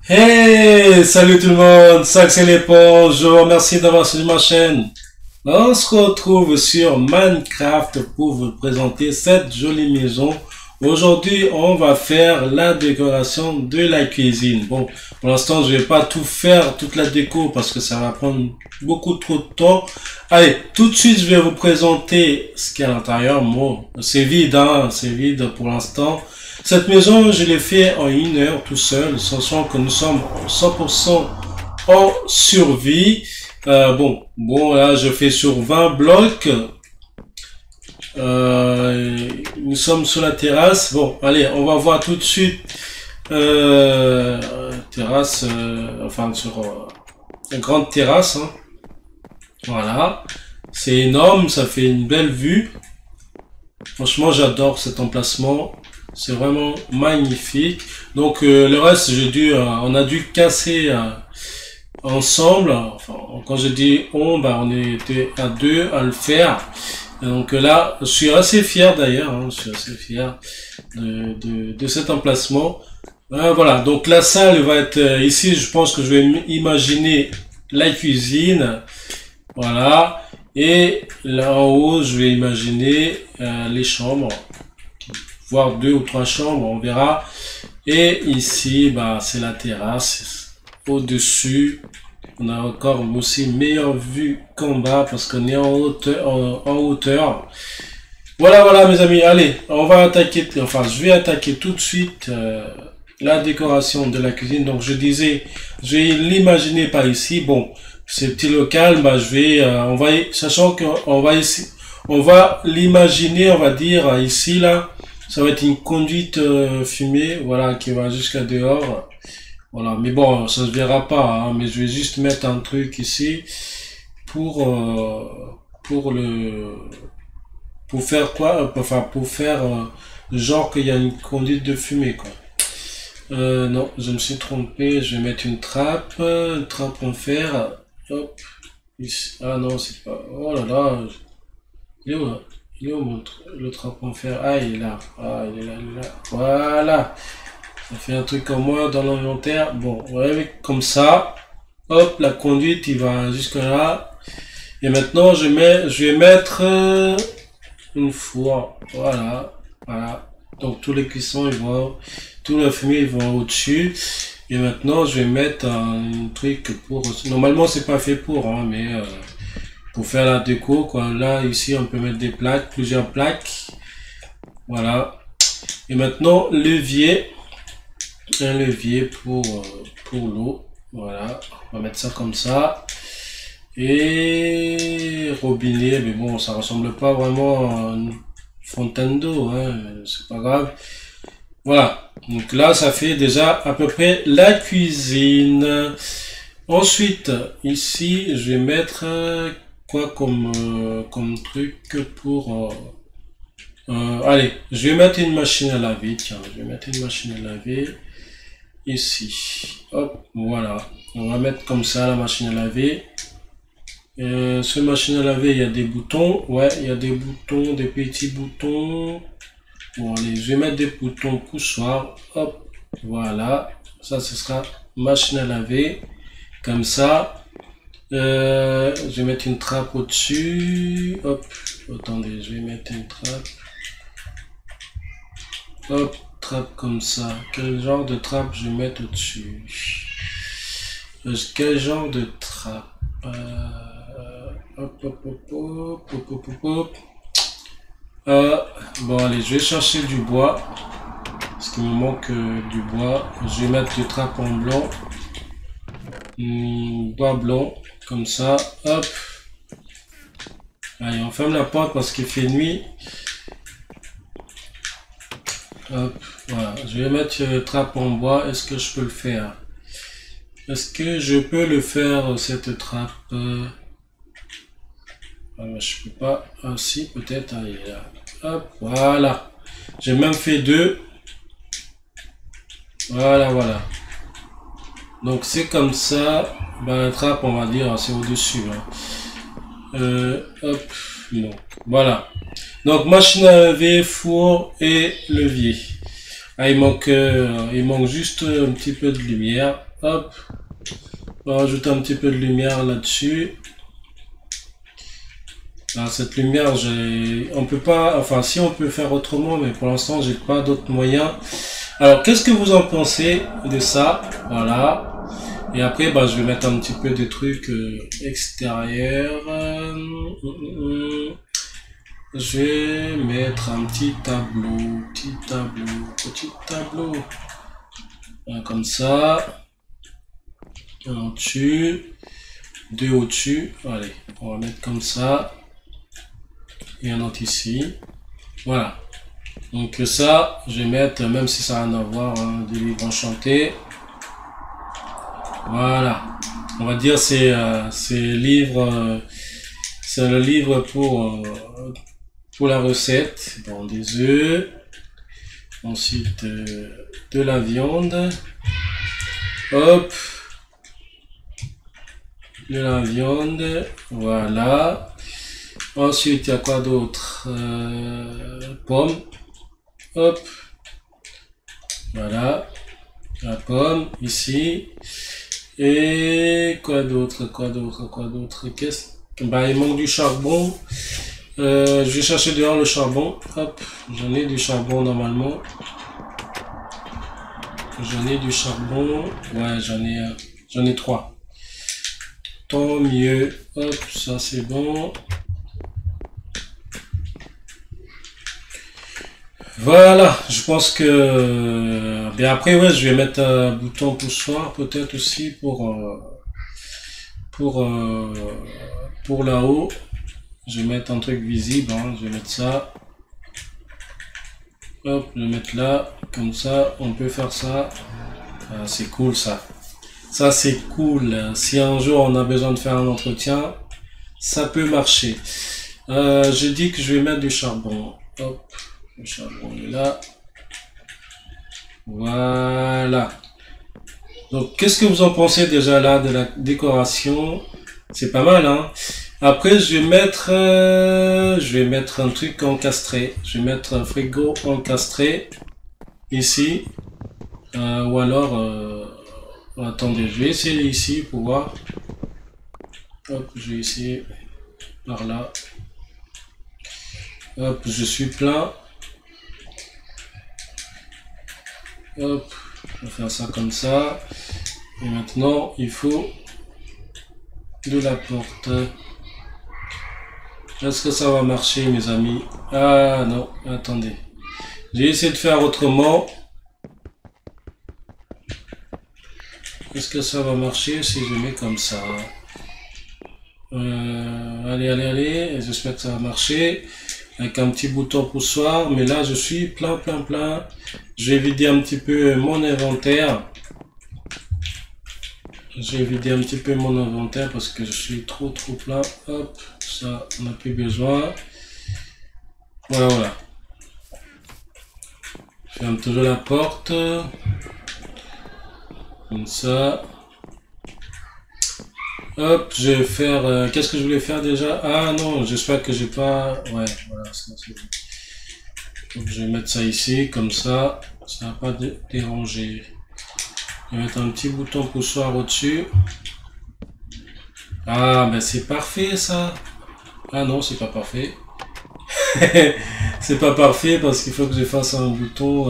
Hey, salut tout le monde, ça c'est l'éponge, je vous remercie d'avoir suivi ma chaîne. On se retrouve sur Minecraft pour vous présenter cette jolie maison. Aujourd'hui, on va faire la décoration de la cuisine. Bon, pour l'instant, je vais pas tout faire, toute la déco, parce que ça va prendre beaucoup trop de temps. Allez, tout de suite, je vais vous présenter ce qu'il y a à l'intérieur. Bon, c'est vide, hein, c'est vide pour l'instant. Cette maison, je l'ai fait en 1 heure tout seul, sachant que nous sommes 100% en survie. Bon, là, je fais sur 20 blocs. Nous sommes sur la terrasse. Bon, allez, on va voir tout de suite. Terrasse, enfin sur une grande terrasse. Hein. Voilà, c'est énorme, ça fait une belle vue. Franchement, j'adore cet emplacement. C'est vraiment magnifique. Donc le reste, on a dû casser ensemble. Enfin, quand je dis on était à deux à le faire. Et donc là, je suis assez fier d'ailleurs. Hein, je suis assez fier de cet emplacement. Voilà. Donc la salle va être ici. Je pense que je vais imaginer la cuisine. Voilà. Et là en haut, je vais imaginer les chambres. Voire 2 ou 3 chambres, on verra. Et ici, bah, c'est la terrasse. Au-dessus, on a encore aussi meilleure vue qu'en bas parce qu'on est en hauteur, en hauteur. Voilà, mes amis. Allez, on va attaquer. Enfin, je vais attaquer tout de suite la décoration de la cuisine. Donc, je disais, je vais l'imaginer par ici. Bon, ce petit local, bah, sachant qu'on va ici, on va l'imaginer, on va dire ici là. Ça va être une conduite fumée, voilà, qui va jusqu'à dehors. Voilà, mais bon, ça se verra pas, hein, mais je vais juste mettre un truc ici pour faire quoi, enfin pour faire genre qu'il y a une conduite de fumée quoi. Non, je me suis trompé, je vais mettre une trappe en fer. Hop, ici. Ah non, c'est pas. Oh là là, il est où, là? Il est où le trappe en fer? Ah, il est là. Ah, il est là, il est là. Voilà. Ça fait un truc comme moi dans l'inventaire. Bon, ouais, comme ça. Hop, la conduite, il va jusque là. Et maintenant, je vais mettre une four. Voilà. Voilà. Donc, tous les cuissons, tout le fumier, ils vont au-dessus. Et maintenant, je vais mettre un truc pour, normalement, c'est pas fait pour, hein, mais, pour faire la déco quoi. Là ici on peut mettre des plaques, plusieurs plaques, voilà. Et maintenant un levier pour l'eau, voilà, on va mettre ça comme ça. Et robinet, mais bon ça ressemble pas vraiment à une fontaine d'eau, hein, c'est pas grave. Voilà, donc là ça fait déjà à peu près la cuisine. Ensuite ici je vais mettre quoi comme truc pour allez, je vais mettre une machine à laver, tiens, je vais mettre une machine à laver ici. Hop, voilà. On va mettre comme ça la machine à laver. Ce machine à laver, il y a des boutons. Ouais, il y a des boutons, des petits boutons. Bon, allez, je vais mettre des boutons poussoirs. Hop, voilà. Ça, ce sera machine à laver. Comme ça. Je vais mettre une trappe au-dessus. Hop, attendez, je vais mettre une trappe. Hop, trappe comme ça. Quel genre de trappe je vais mettre au-dessus? Quel genre de trappe? Hop. Bon, allez, je vais chercher du bois. Parce qu'il me manque du bois. Je vais mettre du trappe en blanc. Bois blanc. Comme ça, hop. Allez, on ferme la porte parce qu'il fait nuit. Hop, voilà. Je vais mettre trappe en bois. Est-ce que je peux le faire? Est-ce que je peux le faire, cette trappe? Je peux pas. Ah, si, peut-être. Allez, là. Hop, voilà. J'ai même fait 2. Voilà. Donc, c'est comme ça. Ben, la trappe, on va dire, c'est au-dessus. Hein. Hop, bon, voilà. Donc, machine à laver, four et levier. Ah, il manque juste un petit peu de lumière. Hop, on va rajouter un petit peu de lumière là-dessus. Alors, cette lumière, on peut pas, enfin si on peut faire autrement, mais pour l'instant j'ai pas d'autres moyens. Alors qu'est-ce que vous en pensez de ça? Voilà. Et après, bah, je vais mettre un petit peu des trucs extérieurs. Je vais mettre un petit tableau, petit tableau. Comme ça. Un au-dessus. Deux au-dessus. Allez, on va mettre comme ça. Et un autre ici. Voilà. Donc ça, je vais mettre, même si ça n'a rien à voir, hein, des livres enchantés. Voilà. On va dire c'est le livre pour la recette. Bon, des œufs. Ensuite de la viande. Hop. De la viande. Voilà. Ensuite, il y a quoi d'autre? Pomme. Hop. Voilà. La pomme ici. Et quoi d'autre? Qu'est-ce? Bah, il manque du charbon. Je vais chercher dehors le charbon. Hop. J'en ai du charbon normalement. J'en ai du charbon. Ouais, j'en ai 3. Tant mieux. Hop, ça c'est bon. Voilà, je pense que... Bien après, ouais, je vais mettre un bouton poussoir peut-être aussi pour là-haut. Je vais mettre un truc visible, hein. Je vais mettre ça. Hop, je vais mettre là, comme ça, on peut faire ça. Ah, c'est cool ça. Ça c'est cool. Si un jour on a besoin de faire un entretien, ça peut marcher. Je dis que je vais mettre du charbon. Hop. Le charbon est là. Voilà. Donc, qu'est-ce que vous en pensez déjà là de la décoration? C'est pas mal, hein? Après, je vais mettre un truc encastré. Je vais mettre un frigo encastré ici. Ou alors, attendez, je vais essayer ici pour voir. Hop, je vais essayer par là. Hop, je suis plein. Hop, on va faire ça comme ça. Et maintenant, il faut de la porte. Est-ce que ça va marcher, mes amis? Ah non, attendez. J'ai essayé de faire autrement. Est-ce que ça va marcher si je mets comme ça? Allez. J'espère que ça va marcher. Avec un petit bouton poussoir. Mais là, je suis plein. Je vais vider un petit peu mon inventaire. Parce que je suis trop plein. Hop, ça, on n'a plus besoin. Voilà. Je ferme toujours la porte. Comme ça. Hop, je vais faire... qu'est-ce que je voulais faire déjà? Ah non, j'espère que j'ai pas... Ouais, voilà, c'est bon. Donc je vais mettre ça ici, comme ça. Ça va pas déranger. Je vais mettre un petit bouton poussoir au-dessus. Ah, ben c'est parfait ça. Ah non, c'est pas parfait. C'est pas parfait parce qu'il faut que je fasse un bouton...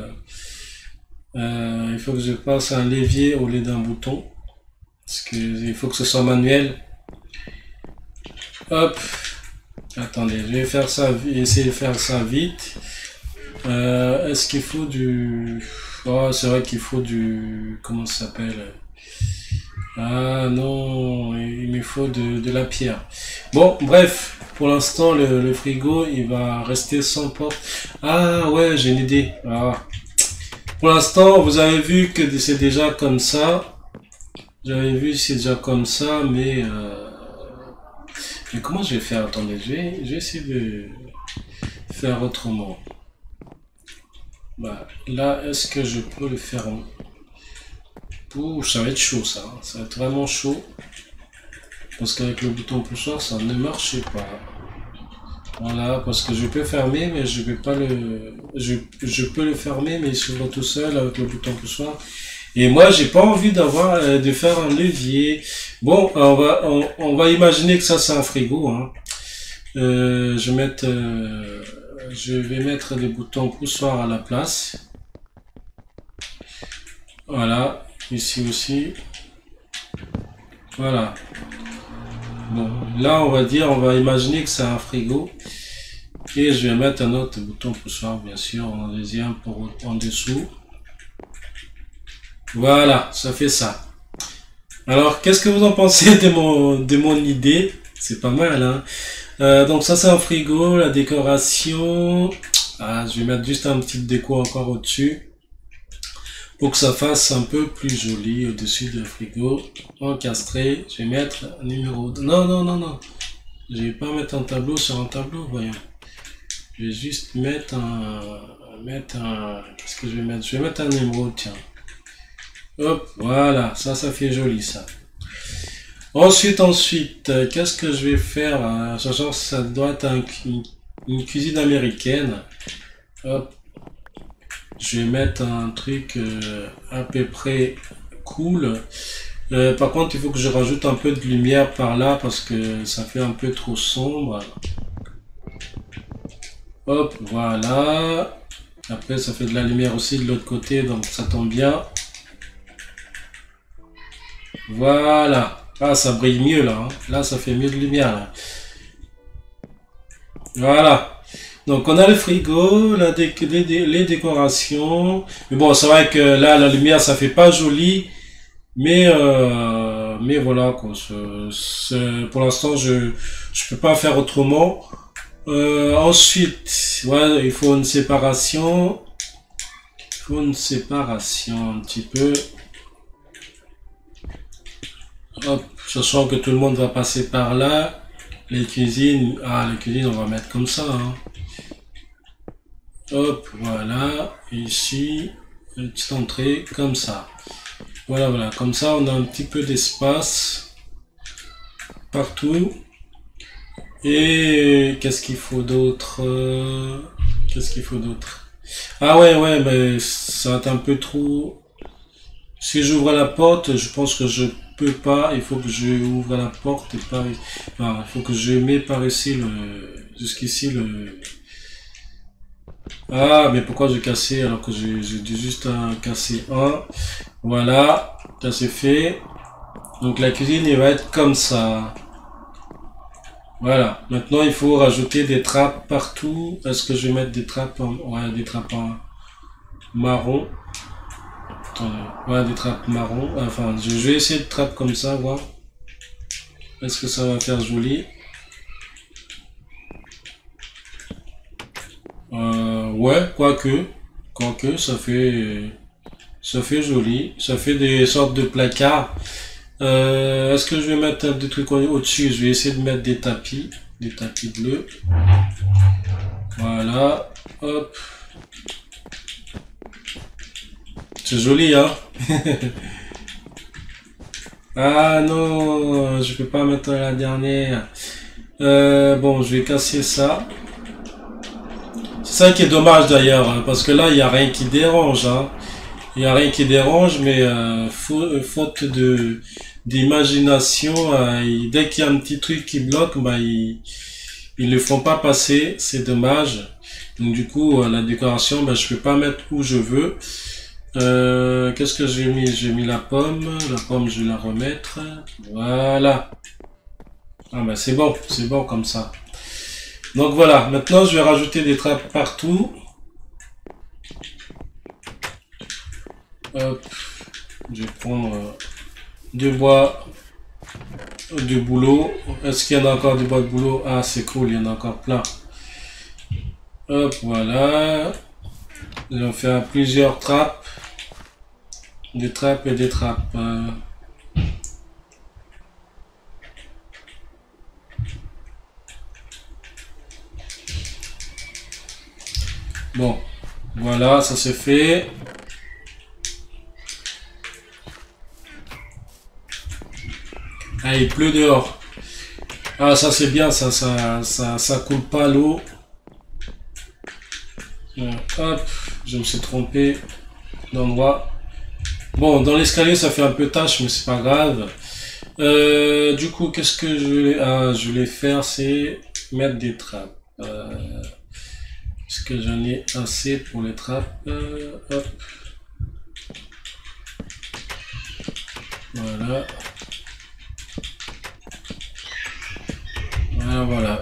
il faut que je passe un levier au lieu d'un bouton. Parce que il faut que ce soit manuel. Hop. Attendez, je vais faire ça, essayer de faire ça vite. Est-ce qu'il faut du... Oh, c'est vrai qu'il faut du... Comment ça s'appelle? Ah non, il me faut de la pierre. Bon, bref, pour l'instant, le frigo, il va rester sans porte. Ah ouais, j'ai une idée. Ah. Pour l'instant, vous avez vu que c'est déjà comme ça. J'avais vu c'est déjà comme ça, mais comment je vais faire? Attendez, je vais essayer de faire autrement. Bah, là, est-ce que je peux le faire en... Ouh, ça va être chaud ça, hein. Ça va être vraiment chaud. Parce qu'avec le bouton poussoir, ça ne marchait pas. Voilà, parce que je peux fermer, mais je vais pas le... Je peux le fermer, mais il s'ouvre tout seul avec le bouton poussoir. Et moi, j'ai pas envie d'avoir de faire un levier. Bon, on va imaginer que ça c'est un frigo. Hein. Je vais mettre les boutons poussoir à la place. Voilà, ici aussi. Voilà. Bon, là on va imaginer que c'est un frigo. Et je vais mettre un autre bouton poussoir, bien sûr, en deuxième pour en dessous. Voilà, ça fait ça. Alors, qu'est-ce que vous en pensez de mon idée? C'est pas mal, hein? Donc ça c'est un frigo, la décoration. Ah, je vais mettre juste un petit déco encore au-dessus. Pour que ça fasse un peu plus joli au-dessus du frigo. Encastré, je vais mettre un numéro 2. Non, non, non, non. Je vais pas mettre un tableau sur un tableau, voyons. Je vais juste mettre qu'est-ce que je vais mettre? Je vais mettre un numéro, tiens. Hop, voilà, ça fait joli, ça. Ensuite, qu'est-ce que je vais faire? Sachant que ça doit être une cuisine américaine. Hop. Je vais mettre un truc à peu près cool. Par contre, il faut que je rajoute un peu de lumière par là parce que ça fait un peu trop sombre. Hop, voilà. Après, ça fait de la lumière aussi de l'autre côté, donc ça tombe bien. Voilà. Ah, ça brille mieux là. Hein. Là, ça fait mieux de lumière là. Voilà. Donc, on a le frigo, les décorations. Mais bon, c'est vrai que là, la lumière, ça fait pas joli. Mais voilà, quoi. Pour l'instant, je peux pas faire autrement. Ensuite, ouais, il faut une séparation. Il faut une séparation un petit peu. Hop, sachant que tout le monde va passer par là. Les cuisines, on va mettre comme ça. Hein. Hop, voilà. Ici, une petite entrée comme ça. Voilà, voilà. Comme ça, on a un petit peu d'espace partout. Et qu'est-ce qu'il faut d'autre? Qu'est-ce qu'il faut d'autre? Ah ouais, mais ça va être un peu trop... Si j'ouvre la porte, je pense que je peux pas. Il faut que je ouvre la porte et pas... Enfin, il faut que je mets par ici jusqu'ici le... Ah, mais pourquoi j'ai cassé alors que j'ai dû juste casser un? Voilà, ça c'est fait. Donc la cuisine, il va être comme ça. Voilà. Maintenant, il faut rajouter des trappes partout. Est-ce que je vais mettre des trappes des trappes en marron. Attendez. Ouais, des trappes marron. Enfin, je vais essayer de trappes comme ça, voir. Est-ce que ça va faire joli? Ouais, quoique, ça fait joli. Ça fait des sortes de placards. Est-ce que je vais mettre des trucs au-dessus? Je vais essayer de mettre des tapis bleus. Voilà, hop. C'est joli, hein? Ah non, je peux pas mettre la dernière. Bon, je vais casser ça. C'est ça qui est dommage d'ailleurs, hein, parce que là, il n'y a rien qui dérange. Hein. Il n'y a rien qui dérange, mais faute d'imagination, dès qu'il y a un petit truc qui bloque, bah, ils le font pas passer, c'est dommage. Donc du coup, la décoration, bah, je peux pas mettre où je veux. Qu'est-ce que j'ai mis? J'ai mis la pomme, je vais la remettre. Voilà. Ah bah c'est bon comme ça. Donc voilà, maintenant je vais rajouter des trappes partout. Hop. Je vais prendre du bois de boulot. Est-ce qu'il y en a encore du bois de boulot? Ah, c'est cool, il y en a encore plein. Hop, voilà. Je vais faire plusieurs trappes. Des trappes et des trappes. Bon, voilà, ça c'est fait. Ah, il pleut dehors. Ah, ça c'est bien, ça coule pas l'eau. Hop, je me suis trompé d'endroit. Bon, dans l'escalier, ça fait un peu tâche, mais c'est pas grave. Du coup, qu'est-ce que je voulais faire, c'est mettre des trappes. Est-ce que j'en ai assez pour les trappes? Hop. Voilà. Voilà.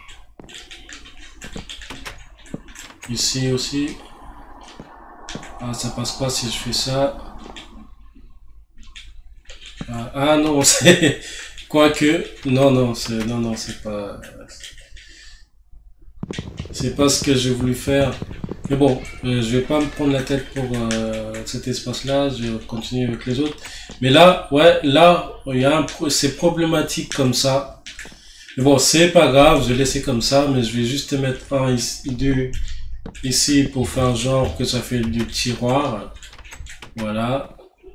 Ici aussi. Ah, ça passe pas si je fais ça. Ah non, c'est... Quoique... Non, c'est pas... C'est pas ce que j'ai voulu faire. Mais bon, je vais pas me prendre la tête pour cet espace-là. Je vais continuer avec les autres. Mais là, ouais, là, il y a c'est problématique comme ça. Mais bon, c'est pas grave, je vais laisser comme ça. Mais je vais juste mettre un ici, deux ici pour faire genre que ça fait du tiroir. Voilà.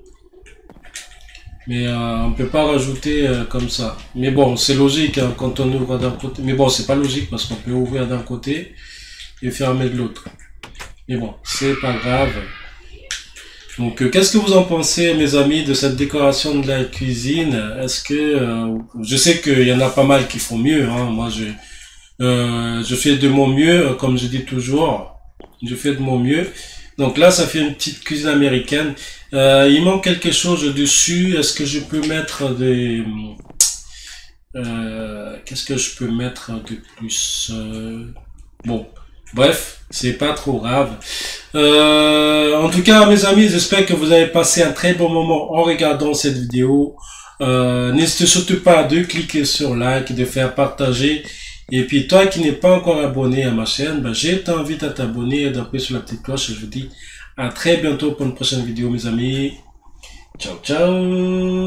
Mais on peut pas rajouter comme ça. Mais bon, c'est logique hein, quand on ouvre d'un côté. Mais bon, c'est pas logique parce qu'on peut ouvrir d'un côté et fermer de l'autre. Mais bon, c'est pas grave. Donc, qu'est-ce que vous en pensez, mes amis, de cette décoration de la cuisine? Est-ce que je sais qu'il y en a pas mal qui font mieux. Hein. Moi, je fais de mon mieux, comme je dis toujours. Je fais de mon mieux. Donc là, ça fait une petite cuisine américaine. Il manque quelque chose dessus. Est-ce que je peux mettre des... qu'est-ce que je peux mettre de plus bon, bref, c'est pas trop grave. En tout cas, mes amis, j'espère que vous avez passé un très bon moment en regardant cette vidéo. N'hésitez surtout pas de cliquer sur like, de faire partager. Et puis toi qui n'es pas encore abonné à ma chaîne, ben, je t'invite à t'abonner et d'appuyer sur la petite cloche. Et je vous dis à très bientôt pour une prochaine vidéo, mes amis. Ciao, ciao.